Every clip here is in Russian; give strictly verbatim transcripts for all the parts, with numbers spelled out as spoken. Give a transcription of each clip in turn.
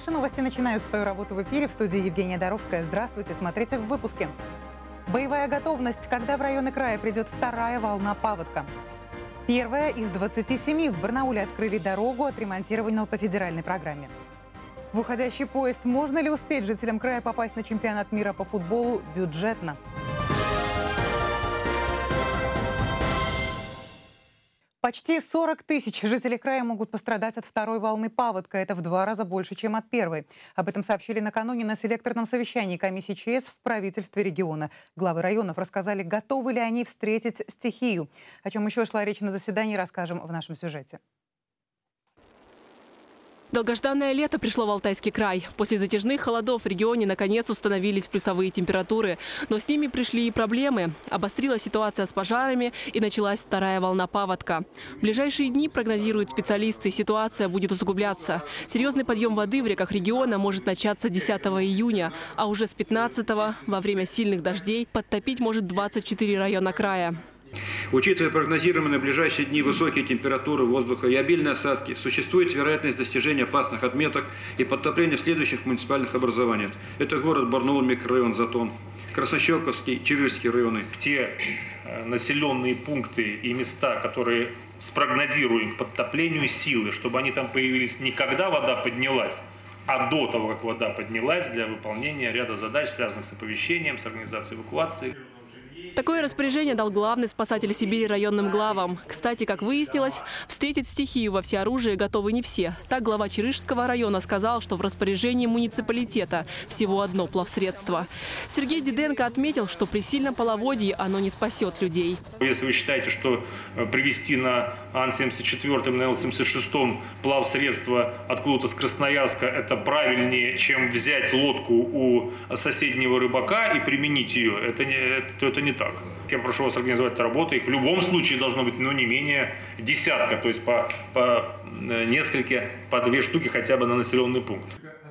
Наши новости начинают свою работу в эфире. В студии Евгения Доровская. Здравствуйте. Смотрите в выпуске. Боевая готовность, когда в районы края придет вторая волна паводка. Первая из двадцати семи в Барнауле открыли дорогу, отремонтированную по федеральной программе. В уходящий поезд можно ли успеть жителям края попасть на чемпионат мира по футболу бюджетно? Почти сорок тысяч жителей края могут пострадать от второй волны паводка. Это в два раза больше, чем от первой. Об этом сообщили накануне на селекторном совещании комиссии ЧС в правительстве региона. Главы районов рассказали, готовы ли они встретить стихию. О чем еще шла речь на заседании, расскажем в нашем сюжете. Долгожданное лето пришло в Алтайский край. После затяжных холодов в регионе наконец установились плюсовые температуры. Но с ними пришли и проблемы. Обострилась ситуация с пожарами и началась вторая волна паводка. В ближайшие дни, прогнозируют специалисты, ситуация будет усугубляться. Серьезный подъем воды в реках региона может начаться десятого июня. А уже с пятнадцатого во время сильных дождей подтопить может двадцать четыре района края. Учитывая прогнозируемые на ближайшие дни высокие температуры воздуха и обильные осадки, существует вероятность достижения опасных отметок и подтопления следующих муниципальных образований. Это город Барнаул, микрорайон Затон, Краснощелковский, Чижирский районы. Те населенные пункты и места, которые спрогнозируем к подтоплению силы, чтобы они там появились не когда вода поднялась, а до того, как вода поднялась, для выполнения ряда задач, связанных с оповещением, с организацией эвакуации. Такое распоряжение дал главный спасатель Сибири районным главам. Кстати, как выяснилось, встретить стихию во всеоружии готовы не все. Так глава Чижирского района сказал, что в распоряжении муниципалитета всего одно плавсредство. Сергей Диденко отметил, что при сильном половодье оно не спасет людей. Если вы считаете, что привезти на Ан семьдесят четвёртом, на Эл семьдесят шестом плавсредство откуда-то с Красноярска это правильнее, чем взять лодку у соседнего рыбака и применить ее, это не, это, это не так. Я прошу вас организовать эту работу. Их в любом случае должно быть ну, не менее десятка, то есть по, по несколько, по две штуки хотя бы на населенный пункт.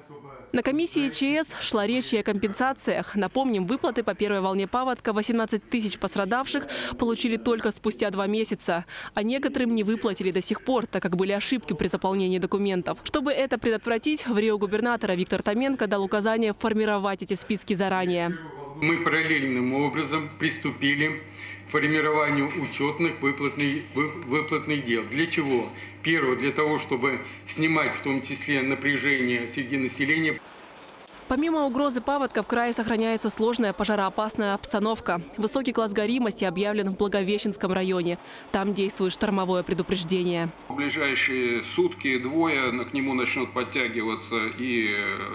На комиссии ЧС шла речь и о компенсациях. Напомним, выплаты по первой волне паводка восемнадцать тысяч пострадавших получили только спустя два месяца. А некоторым не выплатили до сих пор, так как были ошибки при заполнении документов. Чтобы это предотвратить, в рио губернатора Виктор Томенко дал указание формировать эти списки заранее. Мы параллельным образом приступили к формированию учетных выплатных, выплатных дел. Для чего? Первое, для того, чтобы снимать в том числе напряжение среди населения. Помимо угрозы паводка в крае сохраняется сложная пожароопасная обстановка. Высокий класс горимости объявлен в Благовещенском районе. Там действует штормовое предупреждение. В ближайшие сутки двое к нему начнут подтягиваться и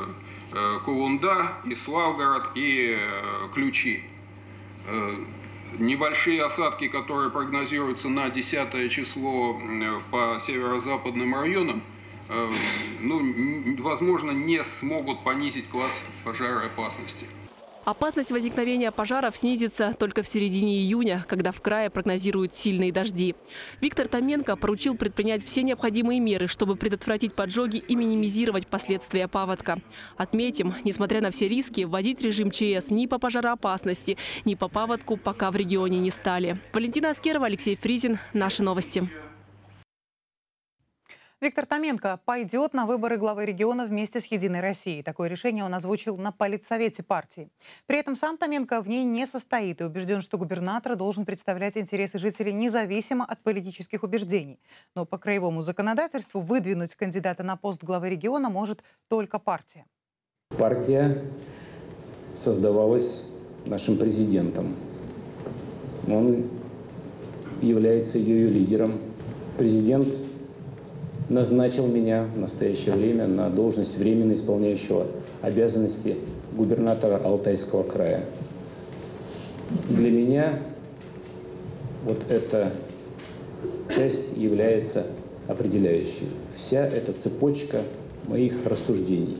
Кулунда, и Славгород, и Ключи. Небольшие осадки, которые прогнозируются на десятое число по северо-западным районам, ну, возможно, не смогут понизить класс пожароопасности. Опасность возникновения пожаров снизится только в середине июня, когда в крае прогнозируют сильные дожди. Виктор Томенко поручил предпринять все необходимые меры, чтобы предотвратить поджоги и минимизировать последствия паводка. Отметим, несмотря на все риски, вводить режим ЧС ни по пожароопасности, ни по паводку пока в регионе не стали. Валентина Аскерова, Алексей Фризин. Наши новости. Виктор Томенко пойдет на выборы главы региона вместе с «Единой Россией». Такое решение он озвучил на политсовете партии. При этом сам Томенко в ней не состоит и убежден, что губернатор должен представлять интересы жителей независимо от политических убеждений. Но по краевому законодательству выдвинуть кандидата на пост главы региона может только партия. Партия создавалась нашим президентом. Он является ее лидером. Президент назначил меня в настоящее время на должность временно исполняющего обязанности губернатора Алтайского края. Для меня вот эта часть является определяющей. Вся эта цепочка моих рассуждений.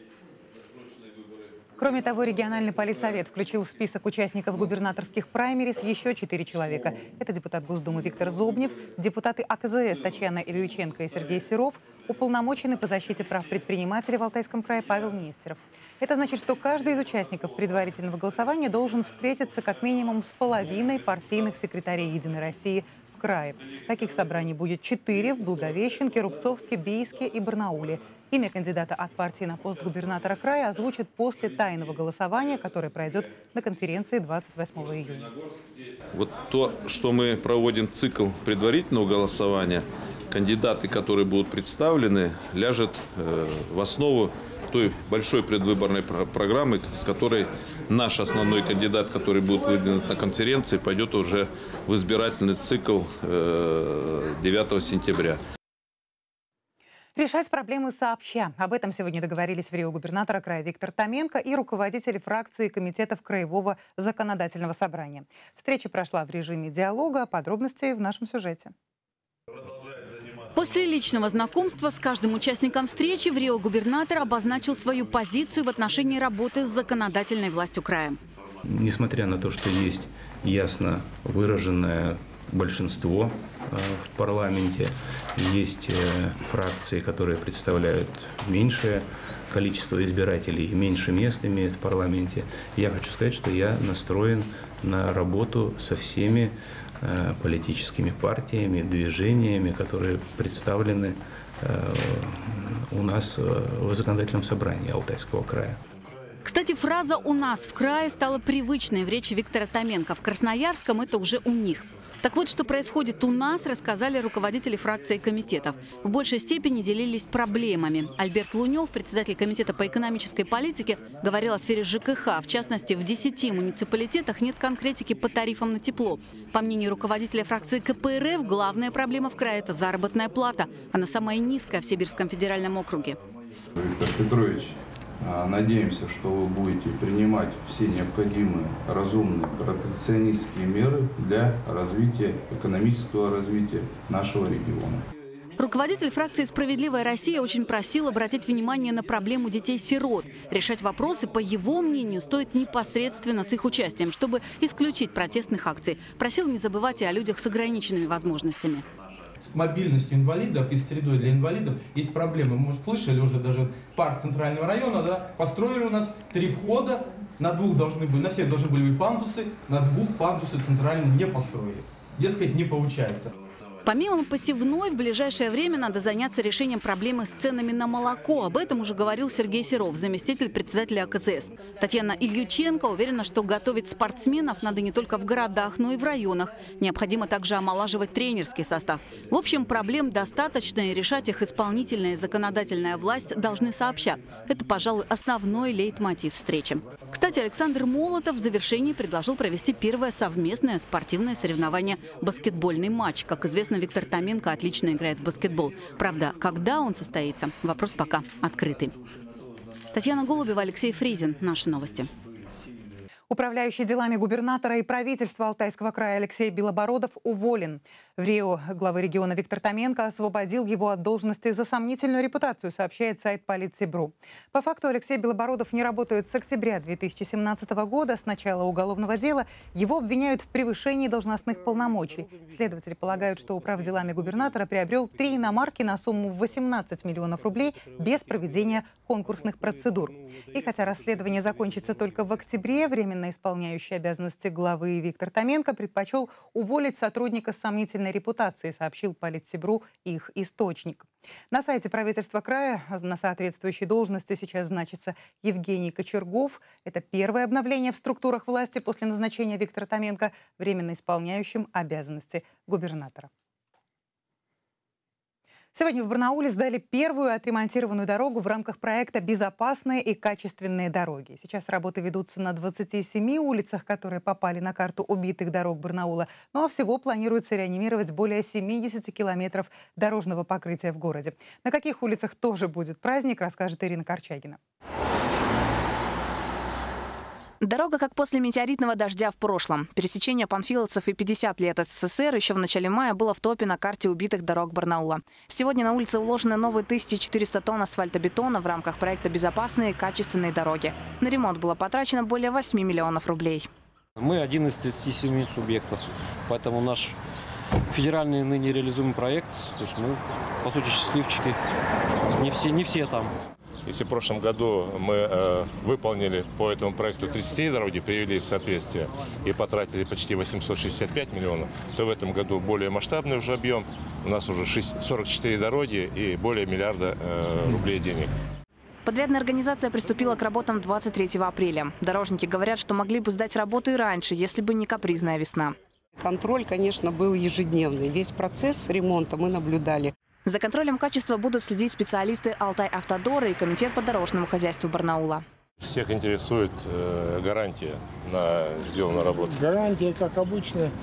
Кроме того, региональный политсовет включил в список участников губернаторских праймерис еще четыре человека. Это депутат Госдумы Виктор Зобнев, депутаты А К З С Татьяна Ильюченко и Сергей Серов, уполномоченный по защите прав предпринимателей в Алтайском крае Павел Нестеров. Это значит, что каждый из участников предварительного голосования должен встретиться как минимум с половиной партийных секретарей «Единой России» в крае. Таких собраний будет четыре в Благовещенке, Рубцовске, Бийске и Барнауле. Имя кандидата от партии на пост губернатора края озвучат после тайного голосования, которое пройдет на конференции двадцать восьмого июня. Вот то, что мы проводим цикл предварительного голосования, кандидаты, которые будут представлены, ляжет в основу той большой предвыборной программы, с которой наш основной кандидат, который будет выдвинут на конференции, пойдет уже в избирательный цикл девятого сентября. Решать проблемы сообща. Об этом сегодня договорились в Рио губернатора края Виктор Томенко и руководители фракции комитетов Краевого законодательного собрания. Встреча прошла в режиме диалога. Подробности в нашем сюжете. После личного знакомства с каждым участником встречи в Рио губернатор обозначил свою позицию в отношении работы с законодательной властью края. Несмотря на то, что есть ясно выраженное большинство в парламенте, есть фракции, которые представляют меньшее количество избирателей и меньше мест имеют в парламенте, я хочу сказать, что я настроен на работу со всеми политическими партиями, движениями, которые представлены у нас в законодательном собрании Алтайского края. Кстати, фраза «у нас в крае» стала привычной в речи Виктора Томенко. В Красноярском это уже у них. Так вот, что происходит у нас, рассказали руководители фракций и комитетов. В большей степени делились проблемами. Альберт Лунев, председатель комитета по экономической политике, говорил о сфере ЖКХ. В частности, в десяти муниципалитетах нет конкретики по тарифам на тепло. По мнению руководителя фракции ка пэ эр эф, главная проблема в крае – это заработная плата. Она самая низкая в Сибирском федеральном округе. Виктор Петрович, надеемся, что вы будете принимать все необходимые разумные протекционистские меры для развития, экономического развития нашего региона. Руководитель фракции «Справедливая Россия» очень просил обратить внимание на проблему детей-сирот. Решать вопросы, по его мнению, стоит непосредственно с их участием, чтобы исключить протестных акций. Просил не забывать и о людях с ограниченными возможностями. С мобильностью инвалидов и с средой для инвалидов есть проблемы. Мы слышали уже даже парк Центрального района, да, построили у нас три входа, на двух должны были, на всех должны были быть пандусы, на двух пандусы центральные не построили. Дескать, не получается. Помимо посевной, в ближайшее время надо заняться решением проблемы с ценами на молоко. Об этом уже говорил Сергей Серов, заместитель председателя а ка зэ эс. Татьяна Ильюченко уверена, что готовить спортсменов надо не только в городах, но и в районах. Необходимо также омолаживать тренерский состав. В общем, проблем достаточно, и решать их исполнительная и законодательная власть должны сообща. Это, пожалуй, основной лейтмотив встречи. Кстати, Александр Молотов в завершении предложил провести первое совместное спортивное соревнование «Баскетбольный матч». Как известно, Виктор Томенко отлично играет в баскетбол. Правда, когда он состоится, вопрос пока открытый. Татьяна Голубева, Алексей Фризин. Наши новости. Управляющий делами губернатора и правительства Алтайского края Алексей Белобородов уволен. В Рио главы региона Виктор Томенко освободил его от должности за сомнительную репутацию, сообщает сайт Политсибру. По факту Алексей Белобородов не работает с октября две тысячи семнадцатого года. С начала уголовного дела его обвиняют в превышении должностных полномочий. Следователи полагают, что управделами губернатора приобрел три иномарки на сумму в восемнадцать миллионов рублей без проведения конкурсных процедур. И хотя расследование закончится только в октябре, временно исполняющий обязанности главы Виктор Томенко предпочел уволить сотрудника с сомнительной репутацией, сообщил Политсибру их источник. На сайте правительства края на соответствующей должности сейчас значится Евгений Кочергов. Это первое обновление в структурах власти после назначения Виктора Томенко временно исполняющим обязанности губернатора. Сегодня в Барнауле сдали первую отремонтированную дорогу в рамках проекта «Безопасные и качественные дороги». Сейчас работы ведутся на двадцати семи улицах, которые попали на карту убитых дорог Барнаула. Ну а всего планируется реанимировать более семидесяти километров дорожного покрытия в городе. На каких улицах тоже будет праздник, расскажет Ирина Корчагина. Дорога как после метеоритного дождя в прошлом. Пересечение панфиловцев и пятьдесят лет эс эс эс эр еще в начале мая было в топе на карте убитых дорог Барнаула. Сегодня на улице уложены новые тысяча четыреста тонн асфальтобетона в рамках проекта «Безопасные и качественные дороги». На ремонт было потрачено более восьми миллионов рублей. Мы один из тридцати семи субъектов, поэтому наш федеральный ныне реализуемый проект, то есть мы, по сути, счастливчики. Не все, не все там. Если в прошлом году мы э, выполнили по этому проекту тридцать три дороги, привели в соответствие и потратили почти восемьсот шестьдесят пять миллионов, то в этом году более масштабный уже объем. У нас уже сорок четыре дороги и более миллиарда э, рублей денег. Подрядная организация приступила к работам двадцать третьего апреля. Дорожники говорят, что могли бы сдать работу и раньше, если бы не капризная весна. Контроль, конечно, был ежедневный. Весь процесс ремонта мы наблюдали. За контролем качества будут следить специалисты Алтай-Автодора и Комитет по дорожному хозяйству Барнаула. Всех интересует э, гарантия на сделанную работу. Гарантия, как обычно,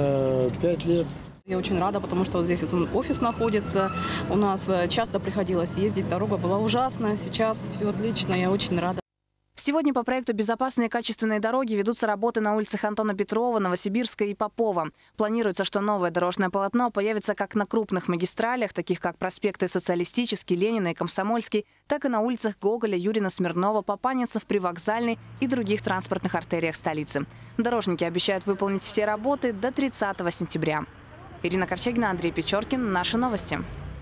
э, пять лет. Я очень рада, потому что вот здесь вот офис находится. У нас часто приходилось ездить, дорога была ужасная. Сейчас все отлично, я очень рада. Сегодня по проекту «Безопасные и качественные дороги» ведутся работы на улицах Антона Петрова, Новосибирска и Попова. Планируется, что новое дорожное полотно появится как на крупных магистралях, таких как проспекты Социалистический, Ленина и Комсомольский, так и на улицах Гоголя, Юрина, Смирнова, Папанинцев, Привокзальной и других транспортных артериях столицы. Дорожники обещают выполнить все работы до тридцатого сентября. Ирина Корчагина, Андрей Печоркин. Наши новости.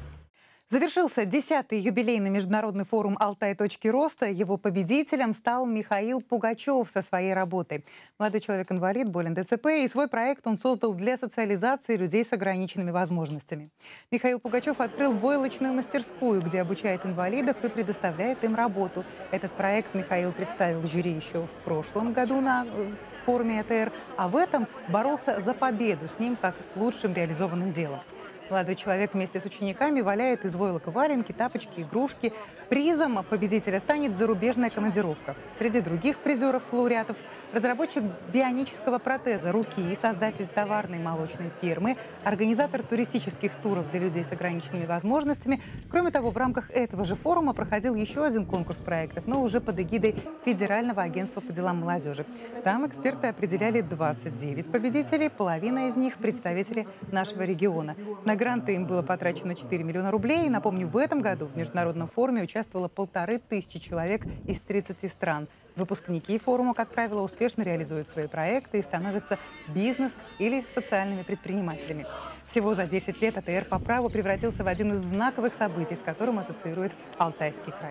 Завершился десятый юбилейный международный форум «Алтай. Точки роста». Его победителем стал Михаил Пугачев со своей работой. Молодой человек-инвалид, болен ДЦП, и свой проект он создал для социализации людей с ограниченными возможностями. Михаил Пугачев открыл войлочную мастерскую, где обучает инвалидов и предоставляет им работу. Этот проект Михаил представил жюри еще в прошлом году на форуме АТР, а в этом боролся за победу с ним как с лучшим реализованным делом. Молодой человек вместе с учениками валяет из войлока валенки, тапочки, игрушки. Призом победителя станет зарубежная командировка. Среди других призеров-лауреатов – разработчик бионического протеза руки и создатель товарной молочной фирмы, организатор туристических туров для людей с ограниченными возможностями. Кроме того, в рамках этого же форума проходил еще один конкурс проектов, но уже под эгидой Федерального агентства по делам молодежи. Там эксперты определяли двадцать девять победителей, половина из них – представители нашего региона. На гранты им было потрачено четыре миллиона рублей. И, напомню, в этом году в международном форуме участвовало полторы тысячи человек из тридцати стран. Выпускники форума, как правило, успешно реализуют свои проекты и становятся бизнес- или социальными предпринимателями. Всего за десять лет АТР по праву превратился в один из знаковых событий, с которым ассоциирует Алтайский край.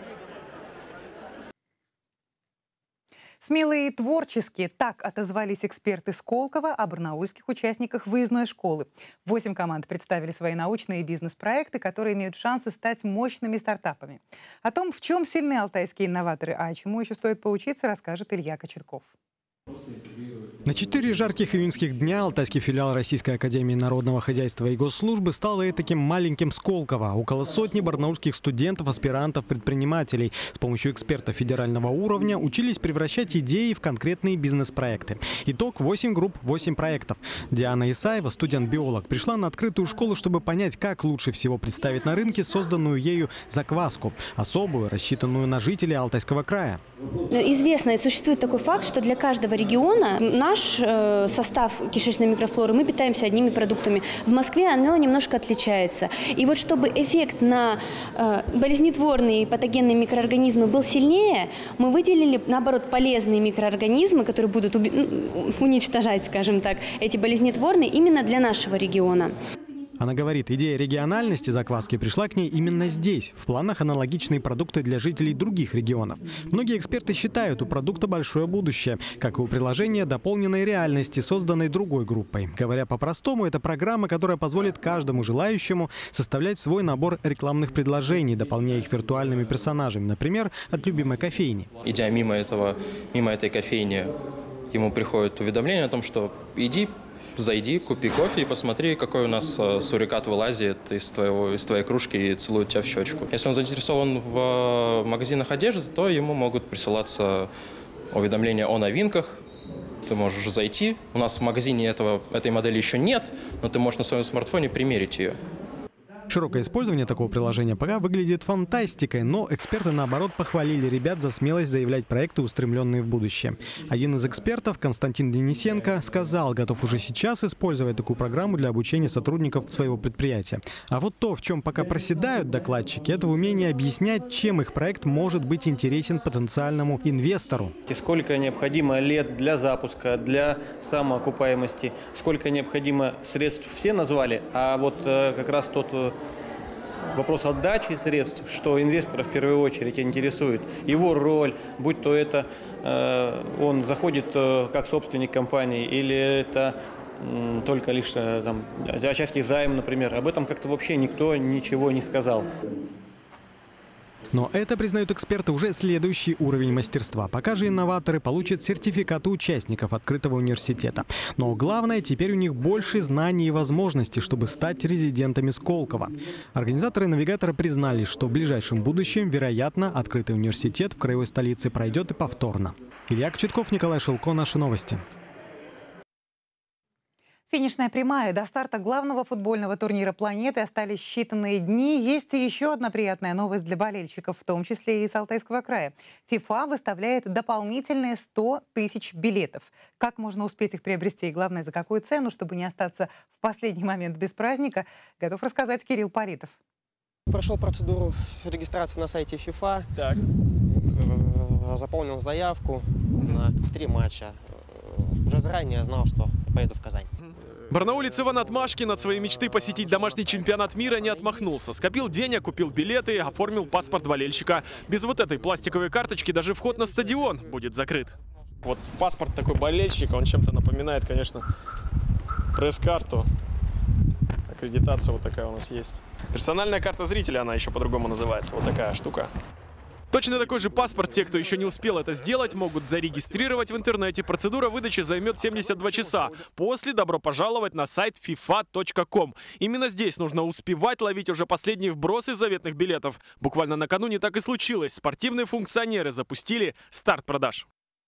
Смелые и творческие – так отозвались эксперты Сколково о барнаульских участниках выездной школы. Восемь команд представили свои научные и бизнес-проекты, которые имеют шансы стать мощными стартапами. О том, в чем сильны алтайские инноваторы, а чему еще стоит поучиться, расскажет Илья Кочетков. На четыре жарких июньских дня алтайский филиал Российской академии народного хозяйства и госслужбы стал таким маленьким Сколково. Около сотни барнаульских студентов, аспирантов, предпринимателей с помощью экспертов федерального уровня учились превращать идеи в конкретные бизнес-проекты. Итог – восемь групп, восемь проектов. Диана Исаева, студент-биолог, пришла на открытую школу, чтобы понять, как лучше всего представить на рынке созданную ею закваску, особую, рассчитанную на жителей Алтайского края. Известно и существует такой факт, что для каждого региона наш э, состав кишечной микрофлоры, мы питаемся одними продуктами. В Москве оно немножко отличается. И вот чтобы эффект на э, болезнетворные и патогенные микроорганизмы был сильнее, мы выделили, наоборот, полезные микроорганизмы, которые будут уничтожать, скажем так, эти болезнетворные именно для нашего региона. Она говорит, идея региональности закваски пришла к ней именно здесь. В планах аналогичные продукты для жителей других регионов. Многие эксперты считают, у продукта большое будущее, как и у приложения дополненной реальности, созданной другой группой. Говоря по-простому, это программа, которая позволит каждому желающему составлять свой набор рекламных предложений, дополняя их виртуальными персонажами, например, от любимой кофейни. Идя мимо этого, мимо этой кофейни, ему приходит уведомление о том, что иди, зайди, купи кофе и посмотри, какой у нас сурикат вылазит из, твоего, из твоей кружки и целует тебя в щечку. Если он заинтересован в магазинах одежды, то ему могут присылаться уведомления о новинках. Ты можешь зайти. У нас в магазине этого, этой модели еще нет, но ты можешь на своем смартфоне примерить ее. Широкое использование такого приложения пока выглядит фантастикой, но эксперты, наоборот, похвалили ребят за смелость заявлять проекты, устремленные в будущее. Один из экспертов, Константин Денисенко, сказал, готов уже сейчас использовать такую программу для обучения сотрудников своего предприятия. А вот то, в чем пока проседают докладчики, это в умении объяснять, чем их проект может быть интересен потенциальному инвестору. Сколько необходимо лет для запуска, для самоокупаемости, сколько необходимо средств, все назвали, а вот как раз тот вопрос отдачи средств, что инвестора в первую очередь интересует. Его роль, будь то это э, он заходит э, как собственник компании, или это э, только лишь э, там, отчасти займ, например. Об этом как-то вообще никто ничего не сказал. Но это, признают эксперты, уже следующий уровень мастерства. Пока же инноваторы получат сертификаты участников открытого университета. Но главное, теперь у них больше знаний и возможностей, чтобы стать резидентами Сколково. Организаторы навигатора признали, что в ближайшем будущем, вероятно, открытый университет в краевой столице пройдет и повторно. Илья Кочетков, Николай Шелко, наши новости. Финишная прямая. До старта главного футбольного турнира планеты остались считанные дни. Есть и еще одна приятная новость для болельщиков, в том числе и из Алтайского края. ФИФА выставляет дополнительные сто тысяч билетов. Как можно успеть их приобрести и, главное, за какую цену, чтобы не остаться в последний момент без праздника, готов рассказать Кирилл Политов. Прошел процедуру регистрации на сайте ФИФА. Так. Заполнил заявку на три матча. Уже заранее знал, что поеду в Казань. Барнаулец Иван Отмашкин от своей мечты посетить домашний чемпионат мира не отмахнулся. Скопил денег, купил билеты, оформил паспорт болельщика. Без вот этой пластиковой карточки даже вход на стадион будет закрыт. Вот паспорт такой болельщика, он чем-то напоминает, конечно, пресс-карту. Аккредитация вот такая у нас есть. Персональная карта зрителя, она еще по-другому называется. Вот такая штука. Точно такой же паспорт те, кто еще не успел это сделать, могут зарегистрировать в интернете. Процедура выдачи займет семьдесят два часа. После добро пожаловать на сайт фифа точка ком. Именно здесь нужно успевать ловить уже последние вбросы заветных билетов. Буквально накануне так и случилось. Спортивные функционеры запустили старт продаж.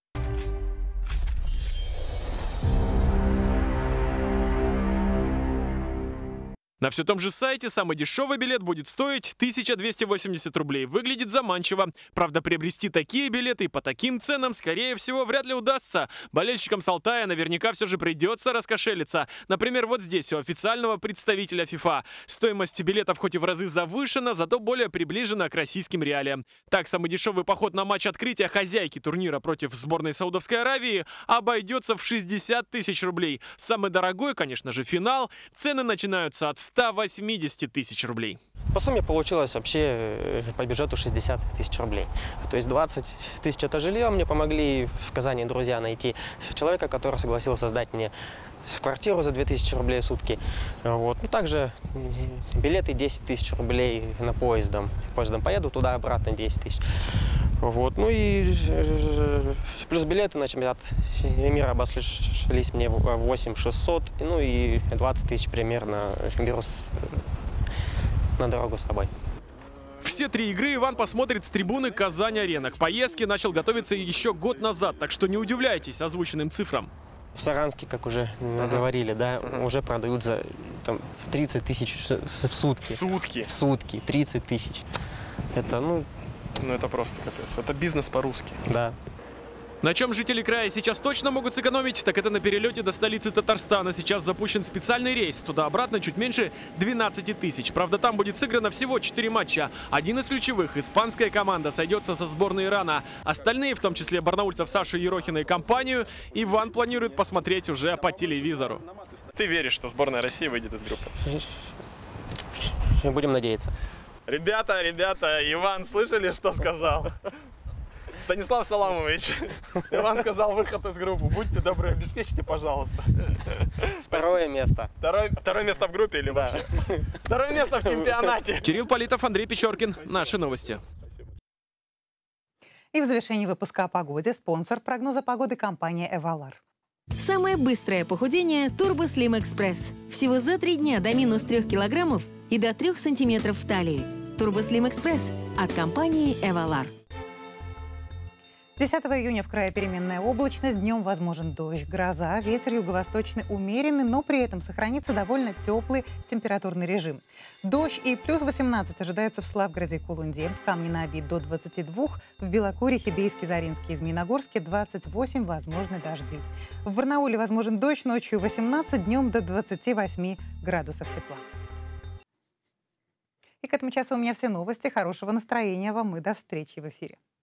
На все том же сайте самый дешевый билет будет стоить тысяча двести восемьдесят рублей. Выглядит заманчиво. Правда, приобрести такие билеты по таким ценам, скорее всего, вряд ли удастся. Болельщикам с Алтая наверняка все же придется раскошелиться. Например, вот здесь у официального представителя ФИФА. Стоимость билетов хоть и в разы завышена, зато более приближена к российским реалиям. Так, самый дешевый поход на матч открытия хозяйки турнира против сборной Саудовской Аравии обойдется в шестьдесят тысяч рублей. Самый дорогой, конечно же, финал. Цены начинаются от ста восьмидесяти тысяч рублей. По сумме получилось вообще по бюджету шестьдесят тысяч рублей. То есть двадцать тысяч это жилье. Мне помогли в Казани друзья найти человека, который согласился сдать мне квартиру за две тысячи рублей в сутки. Вот. Ну, также билеты десять тысяч рублей на поездом. Поездом поеду туда-обратно десять тысяч. Вот. Ну и плюс билеты на чемпионат мира обошлись мне в восемь тысяч шестьсот. Ну и двадцать тысяч примерно беру на дорогу с собой. Все три игры Иван посмотрит с трибуны Казань-Арена. К поездке начал готовиться еще год назад, так что не удивляйтесь озвученным цифрам. В Саранске, как уже uh-huh. говорили, да, uh-huh. уже продают за там, тридцать тысяч в сутки. В сутки? В сутки, тридцать тысяч. Это, ну... Ну это просто капец. Это бизнес по-русски. Да. На чем жители края сейчас точно могут сэкономить, так это на перелете до столицы Татарстана. Сейчас запущен специальный рейс. Туда-обратно чуть меньше двенадцати тысяч. Правда, там будет сыграно всего четыре матча. Один из ключевых. Испанская команда сойдется со сборной Ирана. Остальные, в том числе барнаульцев Сашу Ерохина и компанию, Иван планирует посмотреть уже по телевизору. Ты веришь, что сборная России выйдет из группы? Будем надеяться. Ребята, ребята, Иван, слышали, что сказал? Станислав Саламович, Иван сказал выход из группы. Будьте добры, обеспечьте, пожалуйста. Второе место. Второе, второе место в группе или да. вообще? Второе место в чемпионате. Кирилл Политов, Андрей Печоркин. Наши новости. И в завершении выпуска о погоде спонсор прогноза погоды — компания «Эвалар». Самое быстрое похудение – Turbo Slim Express. Всего за три дня до минус трех килограммов и до трех сантиметров в талии. Turbo Slim Express от компании «Эвалар». десятого июня в крае переменная облачность, днем возможен дождь, гроза, ветер юго-восточный умеренный, но при этом сохранится довольно теплый температурный режим. Дождь и плюс восемнадцать ожидается в Славгороде и Кулунде, Камне-на-Оби до двадцати двух, в Белокуре, Бейске, Заринске и Змеиногорске двадцать восемь, возможны дожди. В Барнауле возможен дождь, ночью восемнадцать, днем до двадцати восьми градусов тепла. И к этому часу у меня все новости. Хорошего настроения вам и до встречи в эфире.